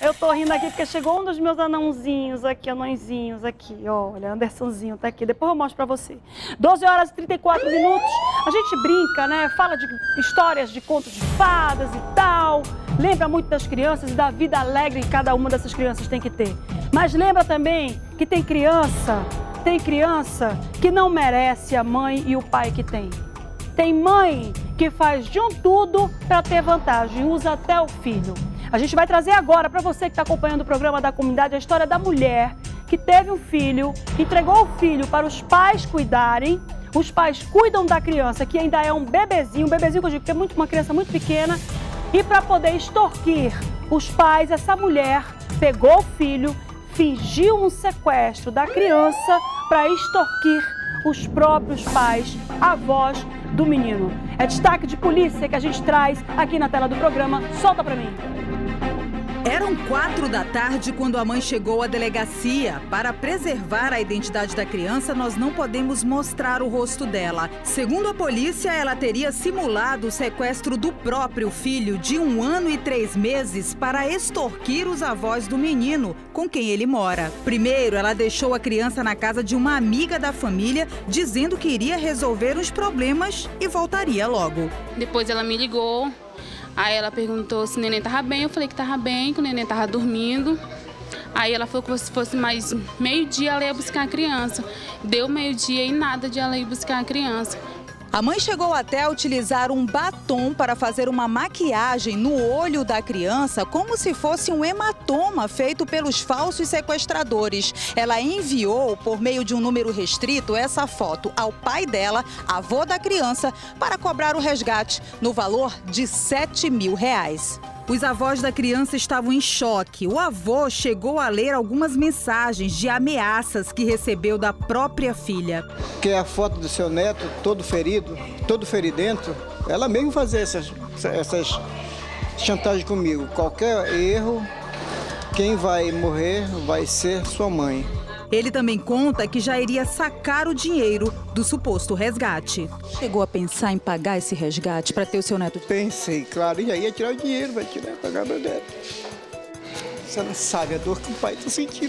Eu tô rindo aqui porque chegou um dos meus anõezinhos aqui, olha, Andersonzinho tá aqui, depois eu mostro pra você. 12 horas e 34 minutos, a gente brinca, né, fala de histórias de contos de fadas e tal, lembra muito das crianças e da vida alegre que cada uma dessas crianças tem que ter. Mas lembra também que tem criança que não merece a mãe e o pai que tem. Tem mãe que faz de um tudo para ter vantagem, usa até o filho. A gente vai trazer agora para você que está acompanhando o programa da comunidade a história da mulher que teve um filho, entregou o filho para os pais cuidarem. Os pais cuidam da criança que ainda é um bebezinho que eu digo que é uma criança muito pequena. E para poder extorquir os pais, essa mulher pegou o filho, fingiu um sequestro da criança para extorquir os próprios pais, avós do menino. É destaque de polícia que a gente traz aqui na tela do programa. Solta pra mim. Eram 4 da tarde quando a mãe chegou à delegacia. Para preservar a identidade da criança, nós não podemos mostrar o rosto dela. Segundo a polícia, ela teria simulado o sequestro do próprio filho de 1 ano e 3 meses para extorquir os avós do menino, com quem ele mora. Primeiro, ela deixou a criança na casa de uma amiga da família, dizendo que iria resolver os problemas e voltaria logo. Depois ela me ligou. Aí ela perguntou se o neném estava bem, eu falei que estava bem, que o neném estava dormindo. Aí ela falou que se fosse mais meio-dia ela ia buscar a criança. Deu meio-dia e nada de ela ir buscar a criança. A mãe chegou até a utilizar um batom para fazer uma maquiagem no olho da criança, como se fosse um hematoma feito pelos falsos sequestradores. Ela enviou, por meio de um número restrito, essa foto ao pai dela, avô da criança, para cobrar o resgate, no valor de R$7 mil. Os avós da criança estavam em choque. O avô chegou a ler algumas mensagens de ameaças que recebeu da própria filha. Que é a foto do seu neto, todo ferido, todo feridento. Ela mesmo fazia essas chantagens comigo. Qualquer erro, quem vai morrer vai ser sua mãe. Ele também conta que já iria sacar o dinheiro do suposto resgate. Chegou a pensar em pagar esse resgate para ter o seu neto? Pensei, claro, e aí ia tirar o dinheiro, vai tirar, pagar meu neto. Você não sabe a dor que o pai está sentindo.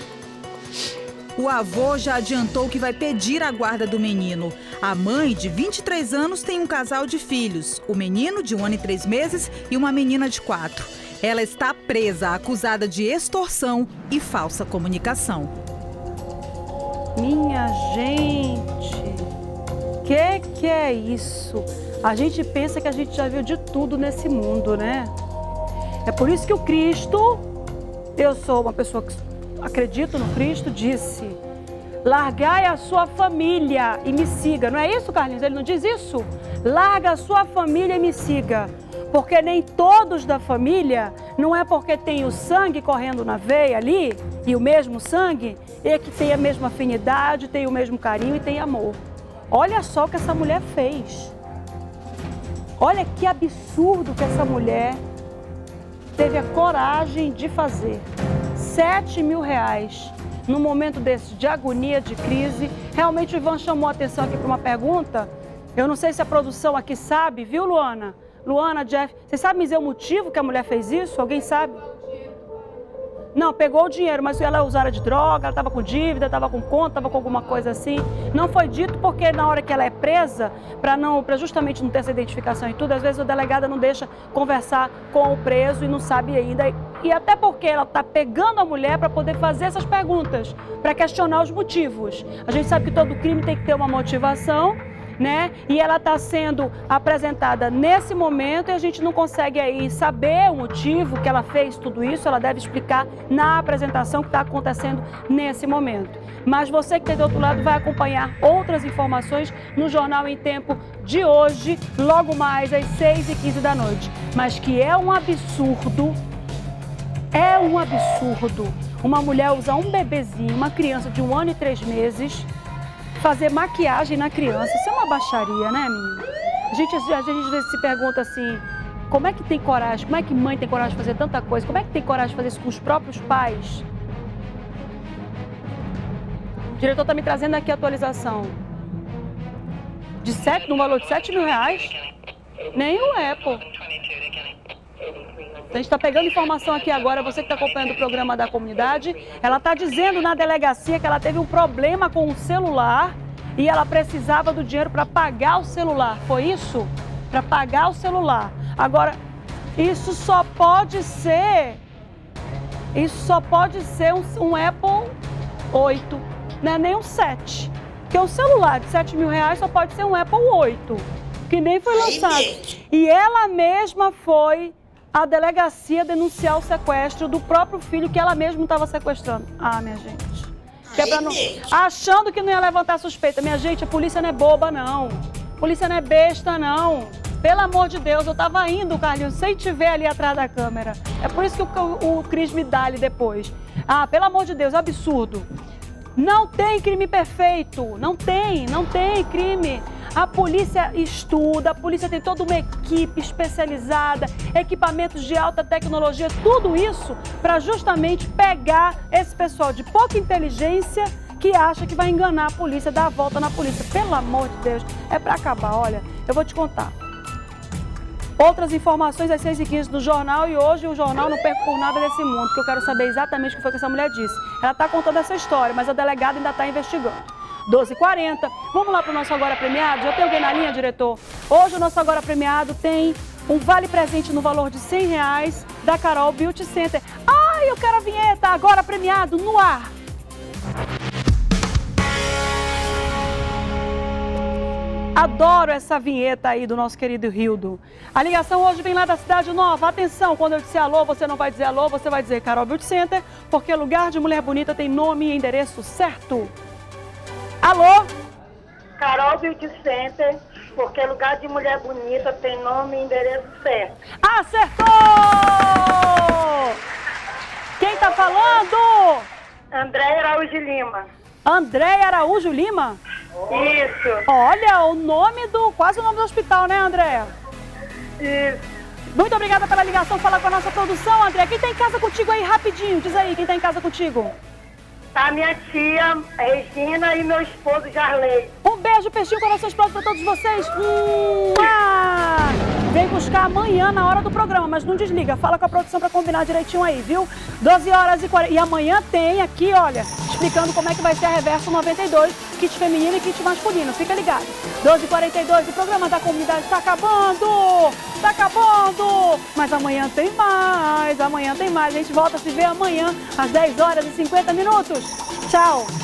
O avô já adiantou que vai pedir a guarda do menino. A mãe, de 23 anos, tem um casal de filhos. O menino, de 1 ano e 3 meses, e uma menina de 4. Ela está presa, acusada de extorsão e falsa comunicação. Minha gente, que é isso? A gente pensa que a gente já viu de tudo nesse mundo, né? É por isso que o Cristo, eu sou uma pessoa que acredito no Cristo, disse: largai a sua família e me siga. Não é isso, Carlinhos? Ele não diz isso? Larga a sua família e me siga. Porque nem todos da família, não é porque tem o sangue correndo na veia ali, e o mesmo sangue, é que tem a mesma afinidade, tem o mesmo carinho e tem amor. Olha só o que essa mulher fez. Olha que absurdo que essa mulher teve a coragem de fazer. R$7 mil num momento desse de agonia, de crise. Realmente o Ivan chamou a atenção aqui para uma pergunta. Eu não sei se a produção aqui sabe, viu, Luana? Luana, Jeff, vocês sabem me dizer o motivo que a mulher fez isso? Alguém sabe? Não, pegou o dinheiro, mas ela usara de droga, ela estava com dívida, estava com conta, estava com alguma coisa assim. Não foi dito porque na hora que ela é presa, para justamente não ter essa identificação e tudo, às vezes o delegado não deixa conversar com o preso e não sabe ainda. E até porque ela está pegando a mulher para poder fazer essas perguntas, para questionar os motivos. A gente sabe que todo crime tem que ter uma motivação, né? E ela está sendo apresentada nesse momento e a gente não consegue aí saber o motivo que ela fez tudo isso. Ela deve explicar na apresentação que está acontecendo nesse momento. Mas você que está do outro lado vai acompanhar outras informações no Jornal em Tempo de hoje, logo mais às 6h15 da noite. Mas que é um absurdo uma mulher usar um bebezinho, uma criança de 1 ano e 3 meses, fazer maquiagem na criança. Isso é uma baixaria, né, menina? A gente às vezes se pergunta assim, como é que tem coragem, como é que mãe tem coragem de fazer tanta coisa, como é que tem coragem de fazer isso com os próprios pais? O diretor está me trazendo aqui a atualização. No valor de R$7 mil? Nem o Apple. A gente está pegando informação aqui agora, você que está acompanhando o programa da comunidade, ela está dizendo na delegacia que ela teve um problema com o celular e ela precisava do dinheiro para pagar o celular. Foi isso? Para pagar o celular. Agora, isso só pode ser um Apple 8, não é nem um 7. Porque um celular de 7 mil reais só pode ser um Apple 8, que nem foi lançado. E ela mesma foi à delegacia denunciar o sequestro do próprio filho que ela mesma estava sequestrando. Ah, minha gente. Achando que não ia levantar suspeita. Minha gente, a polícia não é boba, não. A polícia não é besta, não. Pelo amor de Deus, eu tava indo, Carlinhos, sem te ver ali atrás da câmera. É por isso que o Cris me dá ali depois. Ah, pelo amor de Deus, absurdo. Não tem crime perfeito. Não tem crime. A polícia estuda, a polícia tem toda uma equipe especializada, equipamentos de alta tecnologia, tudo isso para justamente pegar esse pessoal de pouca inteligência que acha que vai enganar a polícia, dar a volta na polícia. Pelo amor de Deus, é para acabar. Olha, eu vou te contar. Outras informações às 6h15 do jornal, e hoje o jornal não perco por nada desse mundo, porque eu quero saber exatamente o que foi que essa mulher disse. Ela está contando essa história, mas a delegada ainda está investigando. 12h40, vamos lá para o nosso Agora Premiado? Já tem alguém na linha, diretor? Hoje o nosso Agora Premiado tem um vale presente no valor de R$100 da Carol Beauty Center. Ai, eu quero a vinheta, Agora Premiado, no ar! Adoro essa vinheta aí do nosso querido Rildo. A ligação hoje vem lá da Cidade Nova. Atenção, quando eu disser alô, você não vai dizer alô, você vai dizer Carol Beauty Center, porque lugar de mulher bonita tem nome e endereço certo. Alô? Carol Beauty Center, porque lugar de mulher bonita tem nome e endereço certo. Acertou! Quem tá falando? Andréia Araújo Lima. Andréia Araújo Lima? Isso. Olha, o nome quase o nome do hospital, né, Andréia? Isso. Muito obrigada pela ligação, falar com a nossa produção, Andréia. Quem tá em casa contigo aí, rapidinho? Diz aí, quem tá em casa contigo? A minha tia Regina e meu esposo Jarley. Um beijo, peixinho, coração explode pra todos vocês. Vem buscar amanhã na hora do programa, mas não desliga. Fala com a produção pra combinar direitinho aí, viu? 12h40. E amanhã tem aqui, olha, explicando como é que vai ser a Reverso 92, kit feminino e kit masculino. Fica ligado. 12h42, o programa da comunidade tá acabando. Tá acabando. Mas amanhã tem mais. A gente volta a se ver amanhã às 10h50. Tchau.